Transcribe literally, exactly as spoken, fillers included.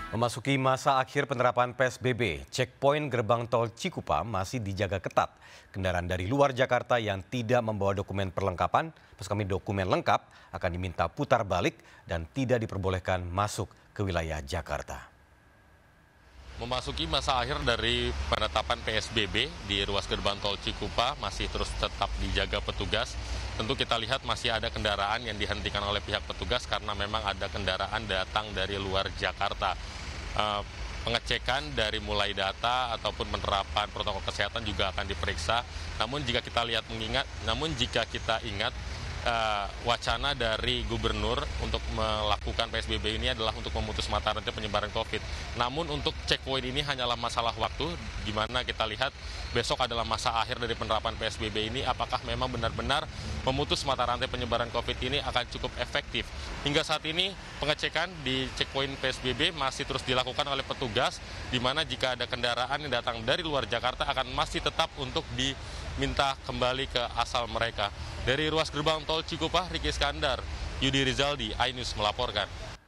Memasuki masa akhir penerapan P S B B, checkpoint gerbang tol Cikupa masih dijaga ketat. Kendaraan dari luar Jakarta yang tidak membawa dokumen perlengkapan, maksud kami dokumen lengkap, akan diminta putar balik dan tidak diperbolehkan masuk ke wilayah Jakarta. Memasuki masa akhir dari penetapan P S B B di ruas gerbang tol Cikupa masih terus tetap dijaga petugas. Tentu kita lihat masih ada kendaraan yang dihentikan oleh pihak petugas karena memang ada kendaraan datang dari luar Jakarta. Uh, pengecekan dari mulai data ataupun penerapan protokol kesehatan juga akan diperiksa. Namun jika kita lihat mengingat, namun jika kita ingat uh, wacana dari gubernur untuk melakukan P S B B ini adalah untuk memutus mata rantai penyebaran COVID. Namun untuk checkpoint ini hanyalah masalah waktu, di mana kita lihat besok adalah masa akhir dari penerapan P S B B ini. Apakah memang benar-benar memutus mata rantai penyebaran COVID ini akan cukup efektif? Hingga saat ini pengecekan di checkpoint P S B B masih terus dilakukan oleh petugas, di mana jika ada kendaraan yang datang dari luar Jakarta akan masih tetap untuk diminta kembali ke asal mereka. Dari ruas gerbang tol Cikupa, Riki Iskandar, Yudi Rizaldi, iNews melaporkan.